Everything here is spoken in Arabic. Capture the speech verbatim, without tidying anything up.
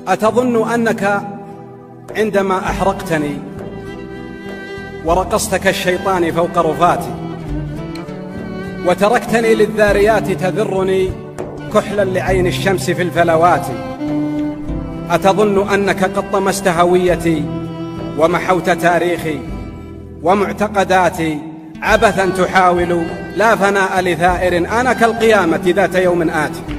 أتظن أنك عندما أحرقتني ورقصت كالشيطان فوق رفاتي وتركتني للذاريات تذرني كحلا لعين الشمس في الفلوات، أتظن أنك قد طمست هويتي ومحوت تاريخي ومعتقداتي عبثا تحاول لا فناء لثائر؟ أنا كالقيامة ذات يوم آتي.